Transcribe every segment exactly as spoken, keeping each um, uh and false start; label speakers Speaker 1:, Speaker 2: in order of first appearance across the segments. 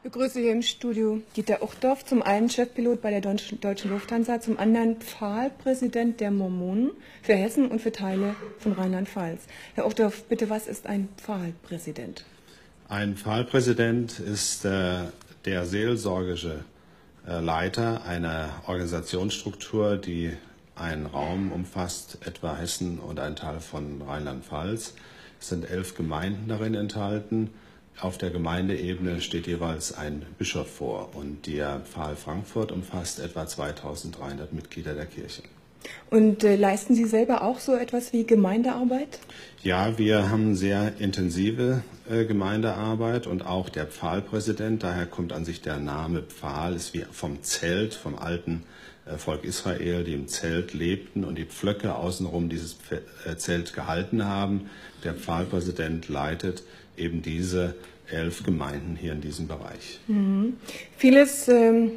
Speaker 1: Ich begrüße hier im Studio Dieter Uchtdorf, zum einen Chefpilot bei der Deutschen, Deutschen Lufthansa, zum anderen Pfahlpräsident der Mormonen für Hessen und für Teile von Rheinland-Pfalz. Herr Uchtdorf, bitte, was ist ein Pfahlpräsident?
Speaker 2: Ein Pfahlpräsident ist äh, der seelsorgische äh, Leiter einer Organisationsstruktur, die einen Raum umfasst, etwa Hessen und ein Teil von Rheinland-Pfalz. Es sind elf Gemeinden darin enthalten. Auf der Gemeindeebene steht jeweils ein Bischof vor und der Pfahl Frankfurt umfasst etwa zweitausenddreihundert Mitglieder der Kirche.
Speaker 1: Und äh, leisten Sie selber auch so etwas wie Gemeindearbeit?
Speaker 2: Ja, wir haben sehr intensive äh, Gemeindearbeit und auch der Pfahlpräsident, daher kommt an sich der Name Pfahl, ist wie vom Zelt, vom alten äh, Volk Israel, die im Zelt lebten und die Pflöcke außenrum dieses Pf äh, Zelt gehalten haben. Der Pfahlpräsident leitet eben diese elf Gemeinden hier in diesem Bereich.
Speaker 1: Mhm. Vieles ähm,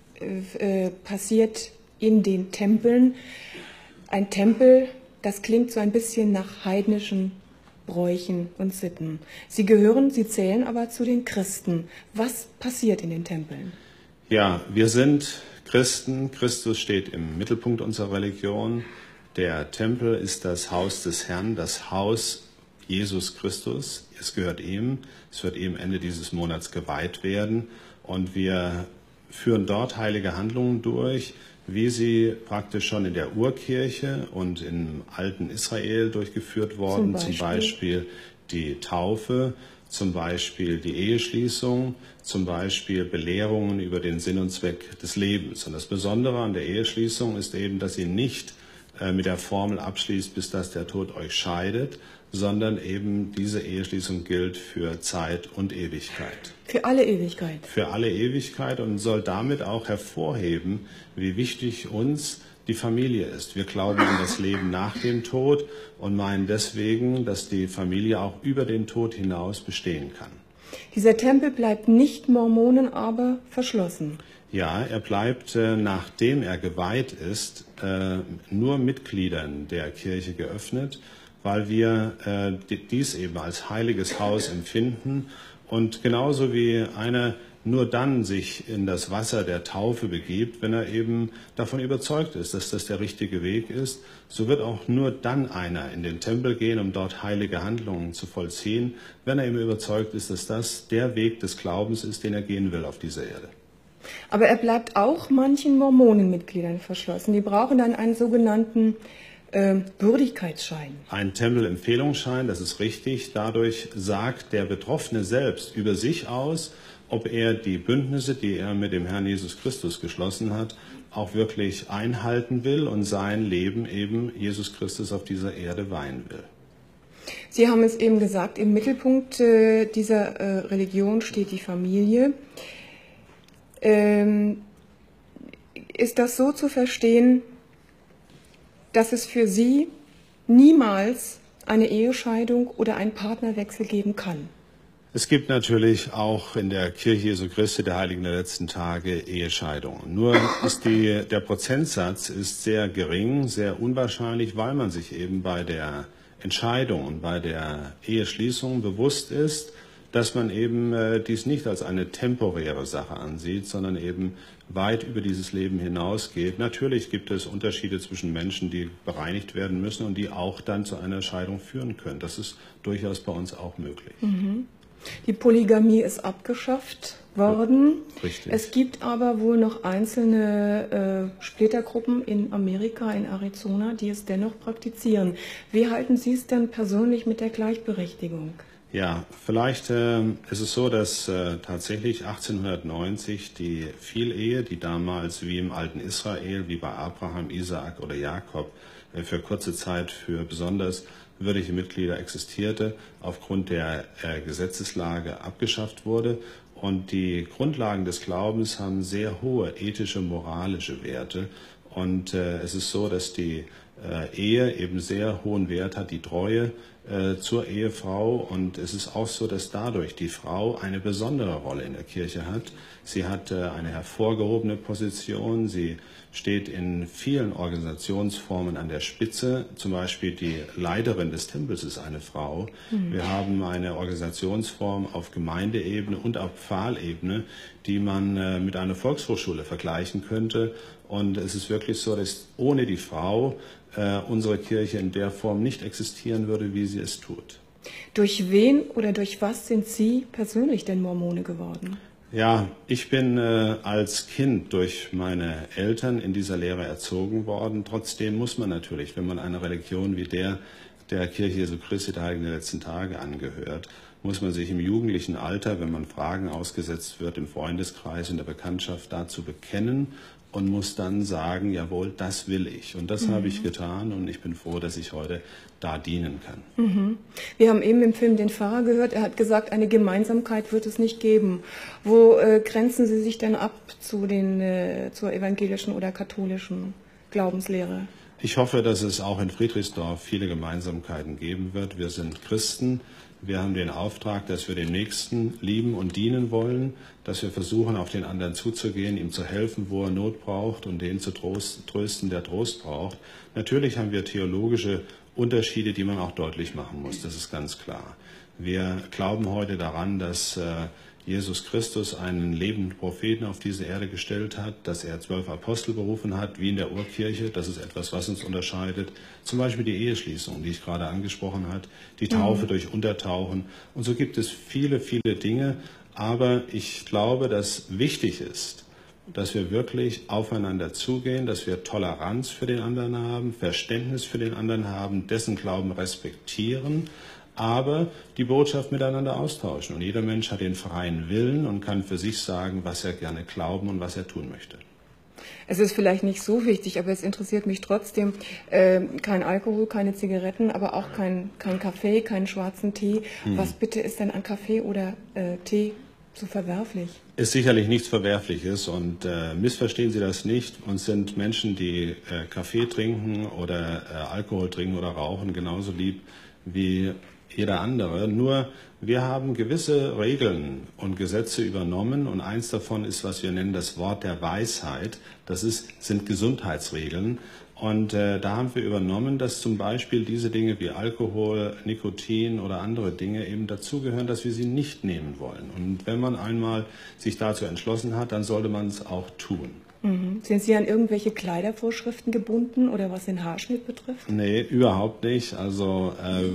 Speaker 1: äh, passiert in den Tempeln. Ein Tempel, das klingt so ein bisschen nach heidnischen Bräuchen und Sitten. Sie gehören, Sie zählen aber zu den Christen. Was passiert in den Tempeln?
Speaker 2: Ja, wir sind Christen. Christus steht im Mittelpunkt unserer Religion. Der Tempel ist das Haus des Herrn, das Haus Jesus Christus. Es gehört ihm. Es wird ihm Ende dieses Monats geweiht werden. Und wir führen dort heilige Handlungen durch, wie sie praktisch schon in der Urkirche und im alten Israel durchgeführt worden, zum Beispiel, zum Beispiel die Taufe, zum Beispiel die Eheschließung, zum Beispiel Belehrungen über den Sinn und Zweck des Lebens. Und das Besondere an der Eheschließung ist eben, dass sie nicht äh, mit der Formel abschließt, bis dass der Tod euch scheidet, sondern eben diese Eheschließung gilt für Zeit und Ewigkeit.
Speaker 1: Für alle Ewigkeit.
Speaker 2: Für alle Ewigkeit und soll damit auch hervorheben, wie wichtig uns die Familie ist. Wir glauben an das Leben nach dem Tod und meinen deswegen, dass die Familie auch über den Tod hinaus bestehen kann.
Speaker 1: Dieser Tempel bleibt nicht Mormonen aber verschlossen.
Speaker 2: Ja, er bleibt, äh, nachdem er geweiht ist, äh, nur Mitgliedern der Kirche geöffnet, weil wir äh, dies eben als heiliges Haus empfinden. Und genauso wie einer nur dann sich in das Wasser der Taufe begibt, wenn er eben davon überzeugt ist, dass das der richtige Weg ist, so wird auch nur dann einer in den Tempel gehen, um dort heilige Handlungen zu vollziehen, wenn er eben überzeugt ist, dass das der Weg des Glaubens ist, den er gehen will auf dieser Erde.
Speaker 1: Aber er bleibt auch manchen Mormonenmitgliedern verschlossen. Die brauchen dann einen sogenannten Würdigkeitsschein.
Speaker 2: Ein Tempelempfehlungsschein, das ist richtig. Dadurch sagt der Betroffene selbst über sich aus, ob er die Bündnisse, die er mit dem Herrn Jesus Christus geschlossen hat, auch wirklich einhalten will und sein Leben eben Jesus Christus auf dieser Erde weihen will.
Speaker 1: Sie haben es eben gesagt, im Mittelpunkt äh, dieser äh, Religion steht die Familie. Ähm, ist das so zu verstehen, dass es für Sie niemals eine Ehescheidung oder einen Partnerwechsel geben kann?
Speaker 2: Es gibt natürlich auch in der Kirche Jesu Christi, der Heiligen der letzten Tage, Ehescheidungen. Nur ist die, der Prozentsatz ist sehr gering, sehr unwahrscheinlich, weil man sich eben bei der Entscheidung und bei der Eheschließung bewusst ist, dass man eben äh, dies nicht als eine temporäre Sache ansieht, sondern eben weit über dieses Leben hinausgeht. Natürlich gibt es Unterschiede zwischen Menschen, die bereinigt werden müssen und die auch dann zu einer Scheidung führen können. Das ist durchaus bei uns auch möglich.
Speaker 1: Mhm. Die Polygamie ist abgeschafft worden.
Speaker 2: Richtig.
Speaker 1: Es gibt aber wohl noch einzelne äh, Splittergruppen in Amerika, in Arizona, die es dennoch praktizieren. Wie halten Sie es denn persönlich mit der Gleichberechtigung?
Speaker 2: Ja, vielleicht äh, ist es so, dass äh, tatsächlich achtzehnhundertneunzig die Vielehe, die damals wie im alten Israel, wie bei Abraham, Isaak oder Jakob, äh, für kurze Zeit für besonders würdige Mitglieder existierte, aufgrund der äh, Gesetzeslage abgeschafft wurde. Und die Grundlagen des Glaubens haben sehr hohe ethische, moralische Werte. Und äh, es ist so, dass die äh, Ehe eben sehr hohen Wert hat, die Treue, äh, zur Ehefrau. Und es ist auch so, dass dadurch die Frau eine besondere Rolle in der Kirche hat. Sie hat äh, eine hervorgehobene Position. Sie steht in vielen Organisationsformen an der Spitze. Zum Beispiel die Leiterin des Tempels ist eine Frau. Mhm. Wir haben eine Organisationsform auf Gemeindeebene und auf Pfahlebene, die man äh, mit einer Volkshochschule vergleichen könnte. Und es ist wirklich so, dass ohne die Frau äh, unsere Kirche in der Form nicht existieren würde, wie sie es tut.
Speaker 1: Durch wen oder durch was sind Sie persönlich denn Mormone geworden?
Speaker 2: Ja, ich bin äh, als Kind durch meine Eltern in dieser Lehre erzogen worden. Trotzdem muss man natürlich, wenn man einer Religion wie der der Kirche Jesu Christi der Heiligen der letzten Tage angehört, muss man sich im jugendlichen Alter, wenn man Fragen ausgesetzt wird, im Freundeskreis, in der Bekanntschaft dazu bekennen und muss dann sagen, jawohl, das will ich. Und das mhm. habe ich getan und ich bin froh, dass ich heute da dienen kann.
Speaker 1: Mhm. Wir haben eben im Film den Pfarrer gehört, er hat gesagt, eine Gemeinsamkeit wird es nicht geben. Wo äh, grenzen Sie sich denn ab zu den, äh, zur evangelischen oder katholischen Glaubenslehre?
Speaker 2: Ich hoffe, dass es auch in Friedrichsdorf viele Gemeinsamkeiten geben wird. Wir sind Christen. Wir haben den Auftrag, dass wir den Nächsten lieben und dienen wollen, dass wir versuchen, auf den anderen zuzugehen, ihm zu helfen, wo er Not braucht und den zu trost, trösten, der Trost braucht. Natürlich haben wir theologische Unterschiede, die man auch deutlich machen muss, das ist ganz klar. Wir glauben heute daran, dass äh, Jesus Christus einen lebenden Propheten auf diese Erde gestellt hat, dass er zwölf Apostel berufen hat, wie in der Urkirche. Das ist etwas, was uns unterscheidet. Zum Beispiel die Eheschließung, die ich gerade angesprochen habe, die Taufe mhm. durch Untertauchen. Und so gibt es viele, viele Dinge. Aber ich glaube, dass wichtig ist, dass wir wirklich aufeinander zugehen, dass wir Toleranz für den anderen haben, Verständnis für den anderen haben, dessen Glauben respektieren, aber die Botschaft miteinander austauschen. Und jeder Mensch hat den freien Willen und kann für sich sagen, was er gerne glauben und was er tun möchte.
Speaker 1: Es ist vielleicht nicht so wichtig, aber es interessiert mich trotzdem. Äh, kein Alkohol, keine Zigaretten, aber auch kein, kein Kaffee, keinen schwarzen Tee. Hm. Was bitte ist denn an Kaffee oder äh, Tee so verwerflich?
Speaker 2: Ist sicherlich nichts Verwerfliches und äh, missverstehen Sie das nicht. Uns sind Menschen, die äh, Kaffee trinken oder äh, Alkohol trinken oder rauchen, genauso lieb wie jeder andere. Nur wir haben gewisse Regeln und Gesetze übernommen und eins davon ist, was wir nennen, das Wort der Weisheit. Das ist, sind Gesundheitsregeln. Und äh, da haben wir übernommen, dass zum Beispiel diese Dinge wie Alkohol, Nikotin oder andere Dinge eben dazugehören, dass wir sie nicht nehmen wollen. Und wenn man einmal sich dazu entschlossen hat, dann sollte man es auch tun.
Speaker 1: Mhm. Sind Sie an irgendwelche Kleidervorschriften gebunden oder was den Haarschnitt betrifft?
Speaker 2: Nee, überhaupt nicht. Also äh,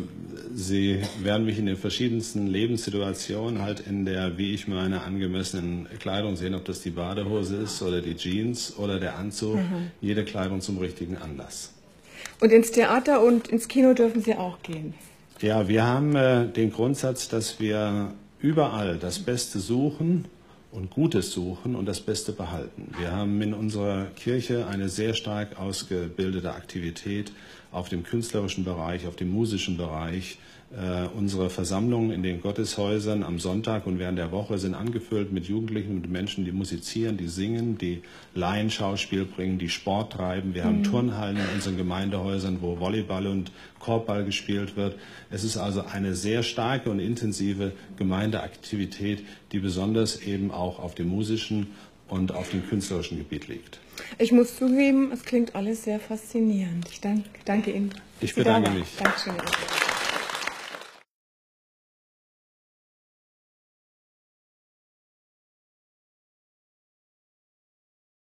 Speaker 2: Sie werden mich in den verschiedensten Lebenssituationen halt in der, wie ich meine, angemessenen Kleidung sehen, ob das die Badehose ist oder die Jeans oder der Anzug, mhm. jede Kleidung zum richtigen Anlass.
Speaker 1: Und ins Theater und ins Kino dürfen Sie auch gehen?
Speaker 2: Ja, wir haben äh, den Grundsatz, dass wir überall das Beste suchen und Gutes suchen und das Beste behalten. Wir haben in unserer Kirche eine sehr stark ausgebildete Aktivität auf dem künstlerischen Bereich, auf dem musischen Bereich. Äh, unsere Versammlungen in den Gotteshäusern am Sonntag und während der Woche sind angefüllt mit Jugendlichen und Menschen, die musizieren, die singen, die Laienschauspiel bringen, die Sport treiben. Wir mhm. haben Turnhallen in unseren Gemeindehäusern, wo Volleyball und Korbball gespielt wird. Es ist also eine sehr starke und intensive Gemeindeaktivität, die besonders eben auch auf dem musischen und auf dem künstlerischen Gebiet liegt.
Speaker 1: Ich muss zugeben, es klingt alles sehr faszinierend. Ich danke, danke Ihnen.
Speaker 2: Ich bedanke mich.
Speaker 1: Dankeschön.